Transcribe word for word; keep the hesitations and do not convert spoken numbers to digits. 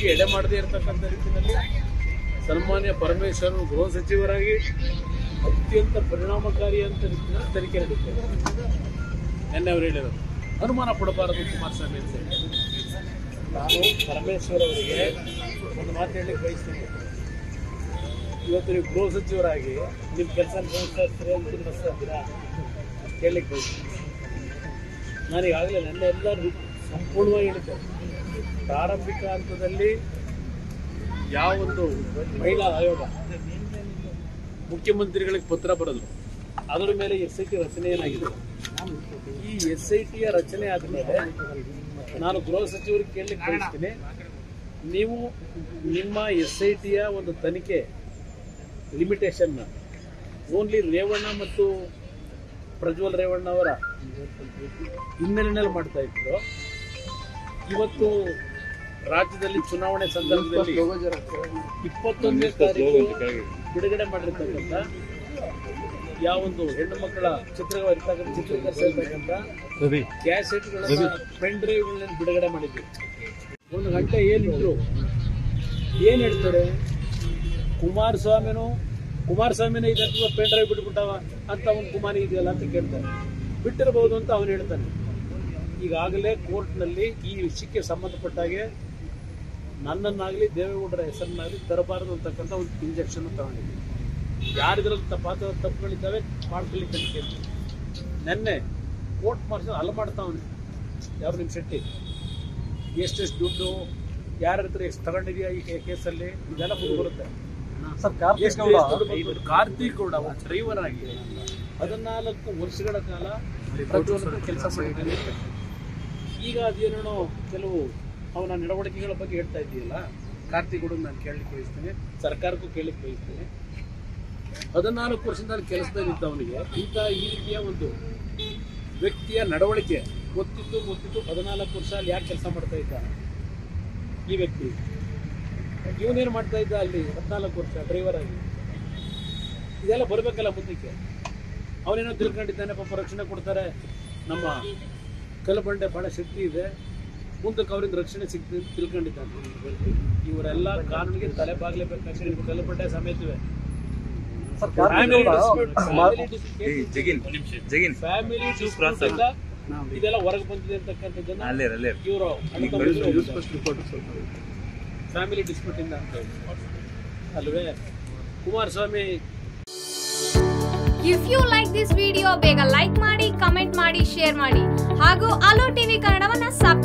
ಬೆಳವಣಿಗೆಗೆ ಎಡೆ ಮಾಡದೇ ಇರತಕ್ಕಂಥ ರೀತಿಯಲ್ಲಿ ಸನ್ಮಾನ್ಯ ಪರಮೇಶ್ವರ್ ಗೃಹ ಸಚಿವರಾಗಿ ಅತ್ಯಂತ ಪರಿಣಾಮಕಾರಿ ಅಂತ ರೀತಿಯಲ್ಲಿ ತನಿಖೆ ನಡೀತಾರೆ. ನಿನ್ನೆ ಅವರು ಹೇಳಿದರು ಅನುಮಾನ ಪಡಬಾರದು ಕುಮಾರಸ್ವಾಮಿ ಅಂತ ಹೇಳಿ. ನಾನು ಪರಮೇಶ್ವರ್ ಅವರಿಗೆ ಒಂದು ಮಾತು ಹೇಳಲಿಕ್ಕೆ ಬಯಸ್ತೇನೆ. ಇವತ್ತು ನೀವು ಗೃಹ ಸಚಿವರಾಗಿ ನಿಮ್ಮ ಕೆಲಸ ನಿರ್ವಹಿಸ್ತೀರಾ ನಿರ್ವಹಿಸ್ತೀರಾ ಕೇಳಲಿಕ್ಕೆ ಬಯಸ್ತೀನಿ. ನಾನೀಗಾಗಲೇ ನನ್ನ ಎಲ್ಲರೂ ಸಂಪೂರ್ಣವಾಗಿ ಹೇಳಿದ್ದೆ. ಪ್ರಾರಂಭಿಕ ಹಂತದಲ್ಲಿ ಯಾವೊಂದು ಮಹಿಳಾ ಆಯೋಗ ಮುಖ್ಯಮಂತ್ರಿಗಳಿಗೆ ಪತ್ರ ಬರೆದ್ರು, ಅದರ ಮೇಲೆ ಎಸ್ ಐ ಟಿ ರಚನೆ ಏನಾಗಿದೆ. ಈ ಎಸ್ ಐ ಟಿಯ ರಚನೆ ಆದಮೇಲೆ ನಾನು ಗೃಹ ಸಚಿವರಿಗೆ ಕೇಳಲಿಕ್ಕೆ ಬಯಸ್ತೀನಿ, ನೀವು ನಿಮ್ಮ ಎಸ್ ಐ ಟಿಯ ಒಂದು ತನಿಖೆ ಲಿಮಿಟೇಷನ್ನ ಓನ್ಲಿ ರೇವಣ್ಣ ಮತ್ತು ಪ್ರಜ್ವಲ್ ರೇವಣ್ಣ ಅವರ ಹಿನ್ನೆಲೆಯಲ್ಲಿ ಮಾಡ್ತಾ ಇದ್ರು. ಇವತ್ತು ರಾಜ್ಯದಲ್ಲಿ ಚುನಾವಣೆ ಸಂದರ್ಭದಲ್ಲಿ ಇಪ್ಪತ್ತೊಂದನೇ ತಾರೀಕು ಬಿಡುಗಡೆ ಮಾಡಿರ್ತಕ್ಕಂಥ ಯಾವೊಂದು ಹೆಣ್ಣು ಮಕ್ಕಳ ಚಿತ್ರ ಚಿತ್ರೀಕರಿಸಿರ್ತಕ್ಕಂಥ ಕ್ಯಾಸೆಟ್ಗಳನ್ನ ಪೆನ್ ಡ್ರೈವ್ಗಳನ್ನ ಬಿಡುಗಡೆ ಮಾಡಿದ್ವಿ. ಒಂದು ಗಂಟೆ ಏನಿದ್ರು ಏನ್ ಹೇಳ್ತಾರೆ, ಕುಮಾರಸ್ವಾಮಿನೂ ಕುಮಾರಸ್ವಾಮಿನೇ ಇದೆ ಅಥವಾ ಪೆನ್ ಡ್ರೈವ್ ಬಿಟ್ಬಿಟ್ಟವ ಅಂತ ಅವನು ಕುಮಾರಿ ಇದೆಯಲ್ಲ ಅಂತ ಕೇಳ್ತಾರೆ. ಬಿಟ್ಟಿರಬಹುದು ಅಂತ ಅವನು ಹೇಳ್ತಾನೆ. ಈಗಾಗಲೇ ಕೋರ್ಟ್ನಲ್ಲಿ ಈ ವಿಷಯಕ್ಕೆ ಸಂಬಂಧಪಟ್ಟಾಗೆ ನನ್ನನ್ನಾಗಲಿ ದೇವೇಗೌಡರ ಹೆಸರನ್ನಾಗಲಿ ತರಬಾರದು ಅಂತಕ್ಕಂಥ ಒಂದು ಇಂಜೆಕ್ಷನ್ ತಗೊಂಡಿದ್ವಿ. ಯಾರಿದ್ರಲ್ಲಿ ತಪ್ಪಾದ ತಪ್ಪುಗಳಿದ್ದಾವೆ ಮಾಡ್ಕೊಳ್ಳಿಕ್ಕೆ ಅಂತ ನೆನ್ನೆ ಕೋರ್ಟ್ ಮಾರ್ಷಲ್ ಅಲ್ಲ ಮಾಡ್ತಾವನೆ ಯಾರು ನಿಮ್ಮ ಶೆಟ್ಟಿ ಎಷ್ಟೆಷ್ಟು ದುಡ್ಡು ಯಾರ ಹತ್ರ ಎಷ್ಟು ತಗೊಂಡಿದೆಯಾ ಈ ಕೇಸಲ್ಲಿ ಇದೆಲ್ಲ ಮುಂದೆ ಬರುತ್ತೆ. ಕಾರ್ತಿಕ್ ಗೌಡ ಡ್ರೈವರ್ ಆಗಿ ಹದಿನಾಲ್ಕು ವರ್ಷಗಳ ಕಾಲ ಕೆಲಸ ಮಾಡಿದ್ದಾನೆ. ಈಗ ಅದೇನೋ ಕೆಲವು ಅವನ ನಡವಳಿಕೆಗಳ ಬಗ್ಗೆ ಹೇಳ್ತಾ ಇದ್ದೀಯಲ್ಲ, ಕಾರ್ತಿಕ್ ಗೌಡ ನಾನು ಕೇಳಲಿಕ್ಕೆ ಬಯಸ್ತೇನೆ, ಸರ್ಕಾರಕ್ಕೂ ಕೇಳಲಿಕ್ಕೆ ಬಯಸ್ತೇನೆ. ಹದಿನಾಲ್ಕು ವರ್ಷದಿಂದ ಕೆಲಸದಲ್ಲಿದ್ದವನಿಗೆ ಇಂಥ ಈ ರೀತಿಯ ಒಂದು ವ್ಯಕ್ತಿಯ ನಡವಳಿಕೆ ಗೊತ್ತಿದ್ದು ಗೊತ್ತಿದ್ದು ಹದಿನಾಲ್ಕು ವರ್ಷ ಅಲ್ಲಿ ಯಾಕೆ ಕೆಲಸ ಮಾಡ್ತಾ ಇದ್ದ ಈ ವ್ಯಕ್ತಿ? ಇವನೇನು ಮಾಡ್ತಾ ಇದ್ದ ಅಲ್ಲಿ ಹದಿನಾಲ್ಕು ವರ್ಷ ಡ್ರೈವರ್ ಆಗಿ? ಇದೆಲ್ಲ ಬರಬೇಕಲ್ಲ ಮುಂದಕ್ಕೆ. ಅವನೇನೋ ತಿಳ್ಕೊಂಡಿದ್ದಾನೆ, ಪಾಪ ರಕ್ಷಣೆ ಕೊಡ್ತಾರೆ, ನಮ್ಮ ಕಲ್ಲಬಂಡೆ ಬಹಳ ಶಕ್ತಿ ಇದೆ, ಮುಂದಕ್ಕೆ ಅವರಿಂದ ರಕ್ಷಣೆ ಸಿಗ್ತದೆ ತಿಳ್ಕೊಂಡಿದ್ದಾನೆ. ಇವರೆಲ್ಲ ಕಾನೂನಿಗೆ ತಲೆ ಬಾಗ್ಲೇಬೇಕಾಗ್ತದೆ. ಕಲ್ಲಬಂಡೆ ಸಮೇತವೇ ಇದೆಲ್ಲ ಹೊರಗೆ ಬಂದಿದೆ ಅಂತಕ್ಕಂಥದ್ದನ್ನ ಇವರು ಫ್ಯಾಮಿಲಿ ಡಿಸ್ಪ್ಯೂಟ್ ಇಂದ ಅಂತ ಹೇಳಿ ಅಲ್ವೇ Kumaraswamy. If you like this video ಬೇಗ ಲೈಕ್ ಮಾಡಿ, ಕಮೆಂಟ್ ಮಾಡಿ, ಶೇರ್ ಮಾಡಿ ಹಾಗೂ ಅಲೋ ಟಿವಿ ಕನ್ನಡವನ್ನ ಸಬ್ಸ್ಕ್ರೈಬ್